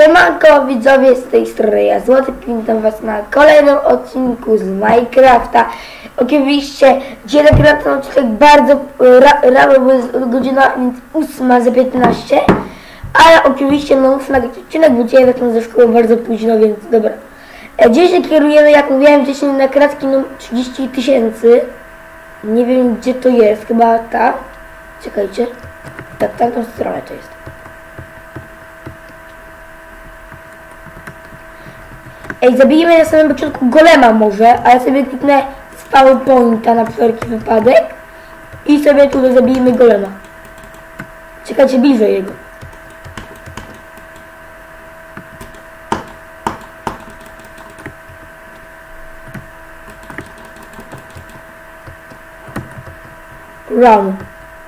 Siemanko widzowie, z tej strony ja Złoty, witam was na kolejnym odcinku z Minecrafta. Oczywiście dzisiaj nagrałem ten odcinek bardzo rano, bo jest godzina 8:15, ale oczywiście no muszę nagrać odcinek, bo dzisiaj wracam ze szkoły bardzo późno, więc dobra. Dzisiaj kierujemy, jak mówiłem wcześniej, na kratki numer 30 000. Nie wiem gdzie to jest, chyba ta. Czekajcie, tak, tamtą stronę to jest. Ej, zabijemy na samym początku golema może, a ja sobie kliknę z PowerPointa na wszelki wypadek i sobie tutaj zabijemy golema. Czekajcie bliżej jego. Run.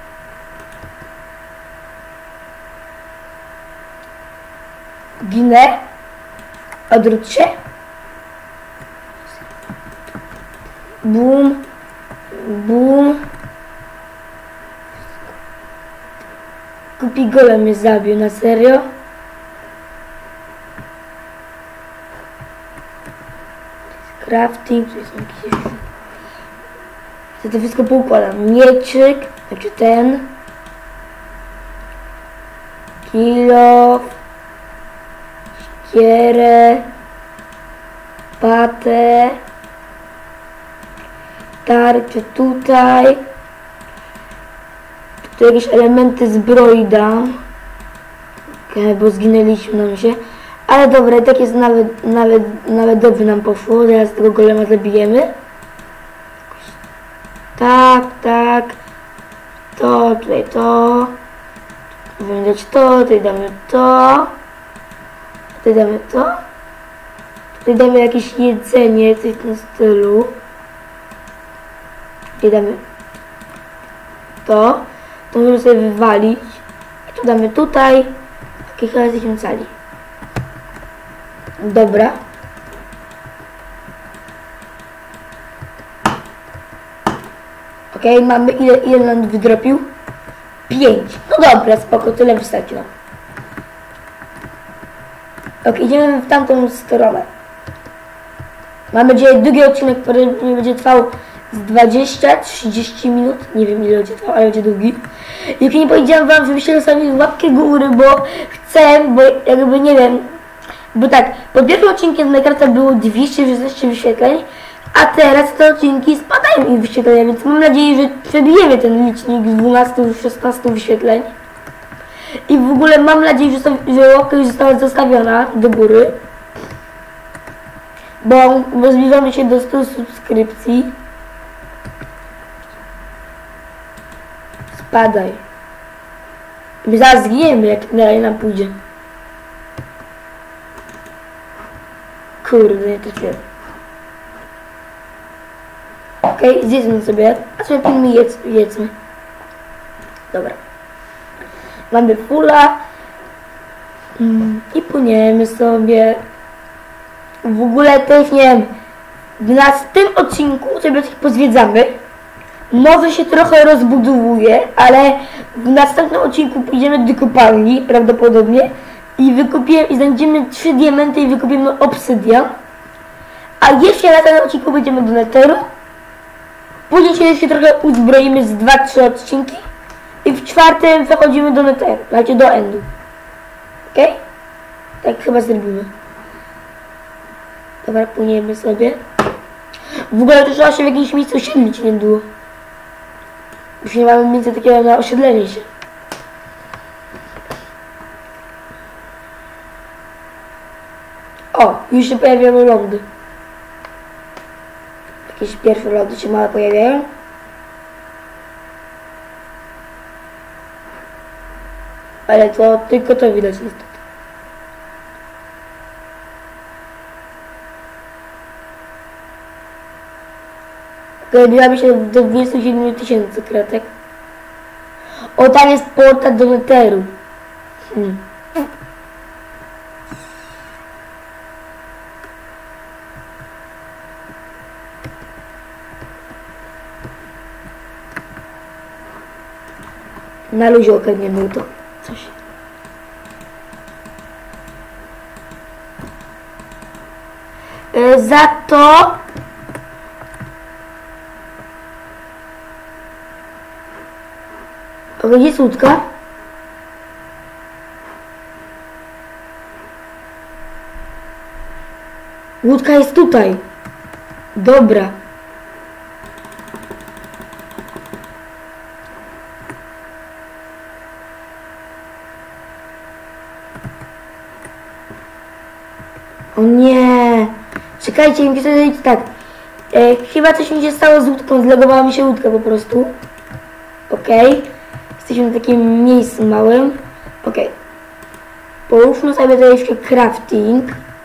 Ginę. Odwróć się. Bum. Bum. Kupi golem mnie zabił, na serio? Crafting, tu jest jakiś... Ja to wszystko poukładam. Mieczyk, znaczy ten. Kilo. Kierę, patę, tarczę tutaj, tu jakieś elementy zbroi dam, bo zginęliśmy nam się, ale dobra, i tak jest nawet dobrze nam poszło, teraz tego golema zabijemy, tak, to, tutaj to, będziemy dać to, tutaj damy to. Tutaj damy to. Tutaj damy jakieś jedzenie, coś w tym stylu. Tutaj damy to. To możemy sobie wywalić. I tu damy tutaj. Takich razy jesteśmy cali. Dobra. Okej, mamy ile nam wydropił? 5. No dobra, spoko, tyle wystarczy nam. Ok, idziemy w tamtą stronę. Mam nadzieję, drugi odcinek, który będzie trwał z 20-30 minut. Nie wiem ile będzie trwał, ale będzie długi. Jak nie powiedziałem wam, żebyście zostawili łapkę góry, bo chcę, bo jakby nie wiem. Bo tak, pod pierwszym odcinkiem z Minecrafta było 216 wyświetleń, a teraz te odcinki spadają im wyświetlenia, więc mam nadzieję, że przebijemy ten licznik z 12-16 wyświetleń. I w ogóle mam nadzieję, że łapka już została zostawiona do góry. Bo zbliżamy się do 100 subskrypcji. Spadaj. My zaraz zginiemy, jak dalej nam pójdzie. Kurde, nie trafiłem. Okej, zjedzmy sobie. A sobie pilmy jedzmy. Dobra. Mamy fulla i płyniemy sobie. W ogóle też nie wiem, w tym odcinku sobie coś pozwiedzamy. Może się trochę rozbudowuje, ale w następnym odcinku pójdziemy do kopalni prawdopodobnie i znajdziemy 3 diamenty i wykupimy obsydian. A jeszcze na tym odcinku będziemy do netheru. Później się jeszcze trochę uzbroimy z 2-3 odcinki. I w 4. przechodzimy do netheru, znaczy do endu. Okej? Tak chyba zrobimy. Dobra, płyniemy sobie. W ogóle to trzeba się w jakimś miejscu osiedlić niedługo. Już nie mamy miejsca takiego na osiedlenie się. O, już się pojawiają lądy. Jakieś pierwsze lądy się małe pojawiają. Ale to tylko to widać niestety. Zbliżamy się do 27 000 kratek. O, tam jest portal do netheru. Na luzie ogarniemy to coś. Za to... Gdzie jest łódka? Łódka jest tutaj. Dobra. O nie. Czekajcie, mi chcę zrobić tak. Chyba coś mi się stało z łódką. Zlegowała mi się łódka po prostu. Okej. Jesteśmy w takim miejscu małym. Okej. Połóżmy sobie tutaj jeszcze crafting.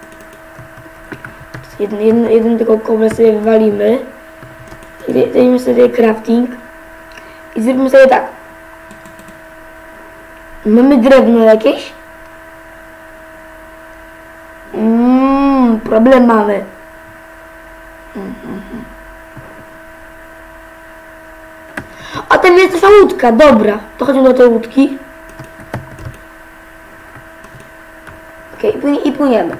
Jeden tylko kobra sobie wywalimy. Dajmy sobie crafting. I zrobimy sobie tak. Mamy drewno jakieś? Problem mamy. A tam jest nasza łódka, dobra. To chodźmy do tej łódki. Okej, i płyniemy.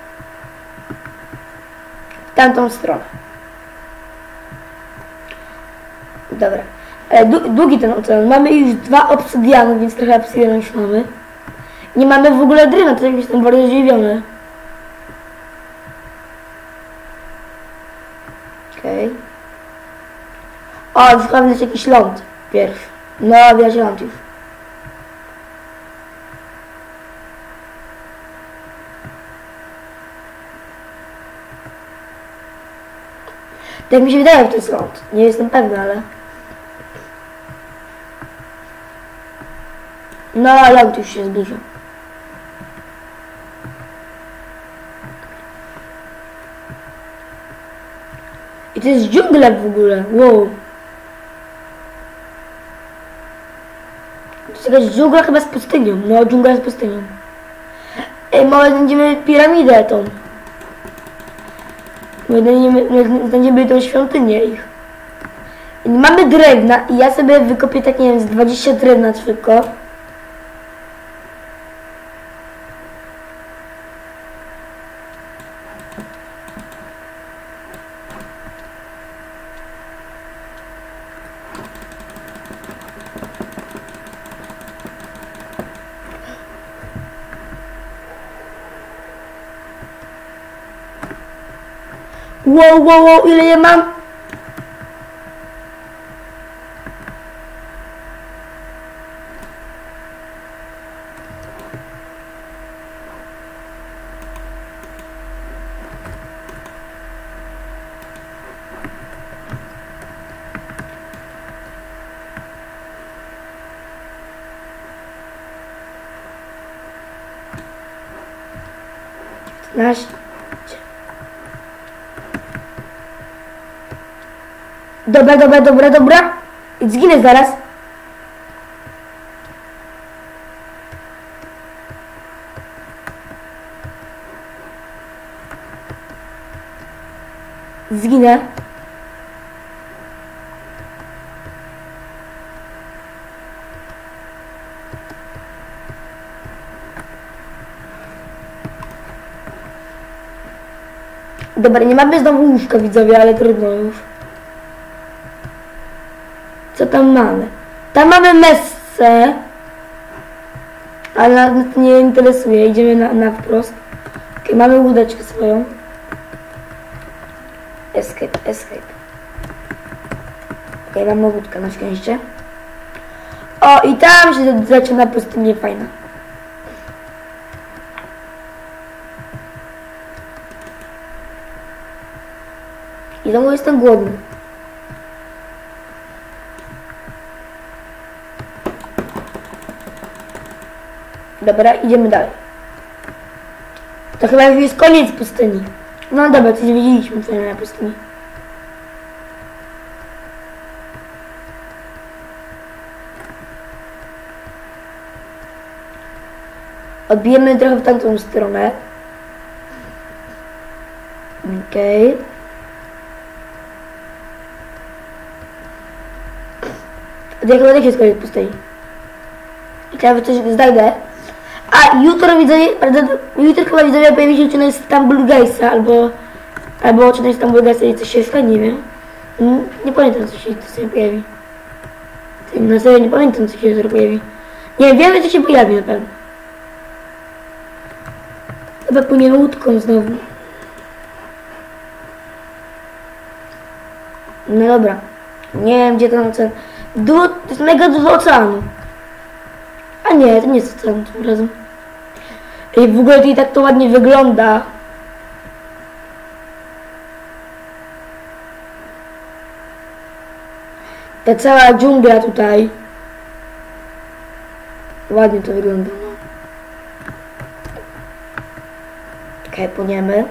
W tamtą stronę. Dobra. Długi ten ocean. Mamy już 2 obsydiany, więc trochę obsydianu już mamy. Nie mamy w ogóle drewna, to jestem bardzo zdziwiony. Okej. O, już chyba widać jakiś ląd pierwszy. No, widać ląd już. Tak mi się wydaje, że to jest ląd. Nie jestem pewna, ale... No, ląd już się zbliża. I to jest dżungla w ogóle. Wow. To jest jakaś dżungla chyba z pustynią. No, dżungla z pustynią. Ej, może znajdziemy piramidę tą. Znajdziemy tą świątynię ich. I mamy drewna i ja sobie wykopię tak, nie wiem, z 20 drewna tylko. Wow, ile ja mam? Dobra. I zginę zaraz. Zginę. Dobra, nie mamy znowu łóżka, widzowie, ale trudno już. Co tam mamy? Tam mamy messę. Ale nas to nie interesuje. Idziemy na wprost. Okay, mamy łódeczkę swoją. Escape. Okay, mamy łódkę na szczęście. O, i tam się zaczyna pustynia fajna. I znowu jestem głodny. Dobra, idziemy dalej. To chyba już jest koniec pustyni. No dobra, coś widzieliśmy co na pustyni. Odbijemy trochę w tamtą stronę. Okej. Ja chyba tak jest koniec pustyni. I teraz coś znajdę. A jutro widzowie, jutro chyba widzowie pojawi się odcinek z Tumble Guysa albo Albo czy tam była i coś się stanie, nie wiem. Nie pamiętam, co się pojawi. Na serio nie pamiętam, co się pojawi. Nie, wiemy, co się pojawi na pewno. Chyba płynie łódką znowu. No dobra. Nie wiem, gdzie ten ocean. To jest mega dużo oceanu. A nie, to nie jest ocean tym razem. I w ogóle to i tak to ładnie wygląda. Ta cała dżungla tutaj. Ładnie to wygląda, no. Okej, płyniemy.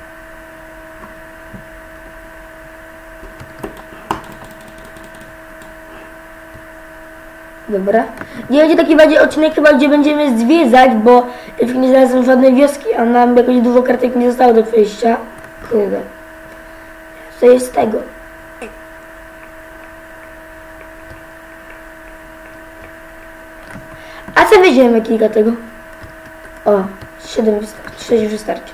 Dobra. Nie będzie taki bardziej odcinek chyba, gdzie będziemy zwiedzać, bo nie znalazłem żadnej wioski, a nam jakoś dużo kartek nie zostało do przejścia. Kurde. Co jest z tego? A co weźmiemy kilka tego? O, 7 wystarczy, 6 wystarczy.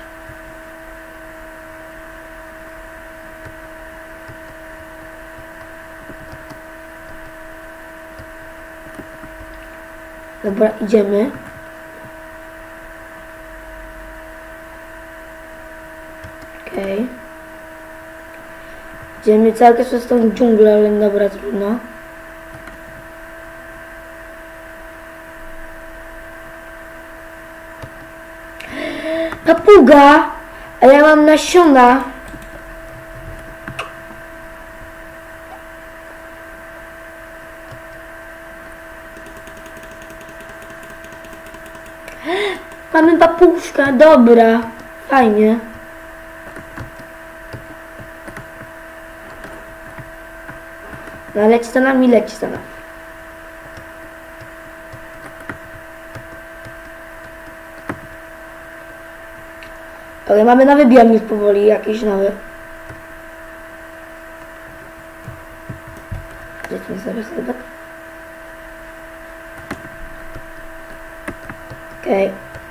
Dobra, idziemy. Okej. Idziemy cały czas przez tą dżunglę, ale dobra, trudno. Papuga! A ja mam nasiona. Mamy papuszka, dobra. Fajnie. No leci za nami, leci za nami. Ale mamy nowy biomnik powoli, jakiś nowy. Lecimy zaraz rybak. Okej.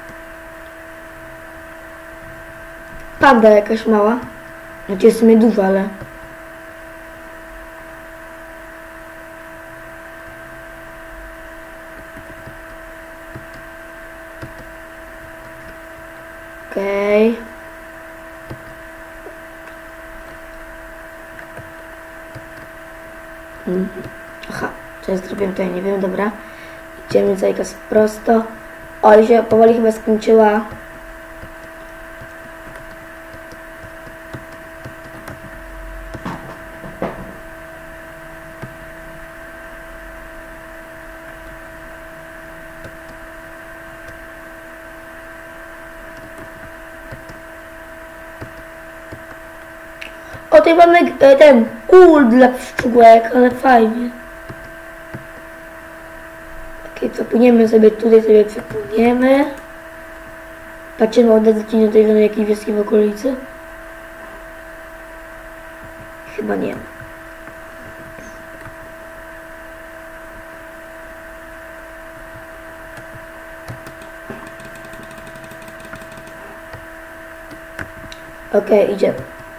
Panda jakaś mała. Znaczy jest w sumie duża, ale... Okej. Aha, co ja zrobiłem, to ja nie wiem, dobra. Idziemy cały czas prosto. O, ale się powoli chyba skończyła. O, tutaj mamy ten ul dla pszczółek, ale fajnie. Okej, przepłyniemy sobie tutaj, sobie przepłyniemy. Patrzymy od razu do tej żadnej jakiej wioski w okolicy. Chyba nie ma. Okej, idziemy.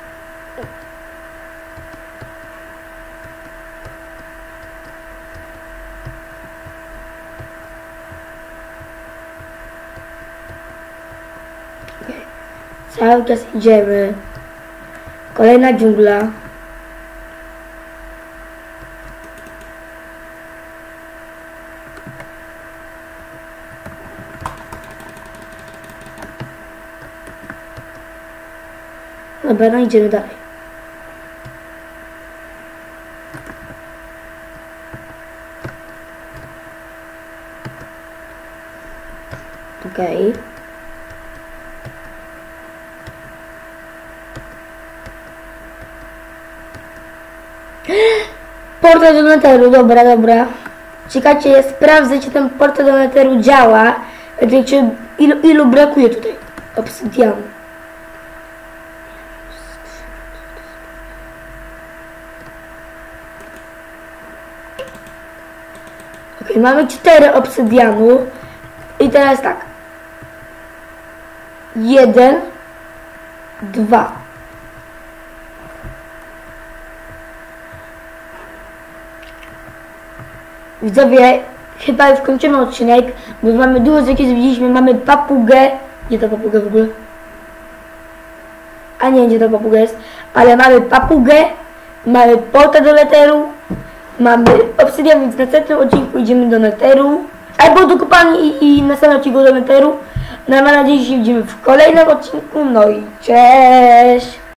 Cały czas idziemy. Kolejna dżungla. Dobra, no idziemy dalej. Okej. Portal do Netheru, dobra, dobra. Czekajcie, ja sprawdzę, czy ten portal do Netheru działa. Czy ilu brakuje tutaj obsydianu. Ok, mamy 4 obsydianu. I teraz tak. 1, 2. widzowie, chyba już kończymy odcinek, bo mamy dużo z jakie widzieliśmy, mamy papugę. Gdzie ta papuga w ogóle? A nie, gdzie ta papuga jest, ale mamy papugę, mamy porta do netheru, mamy obsydian, więc w następnym odcinku idziemy do netheru, albo do kopalni i następnym odcinku do netheru. No mam nadzieję, że się widzimy w kolejnym odcinku, no i cześć!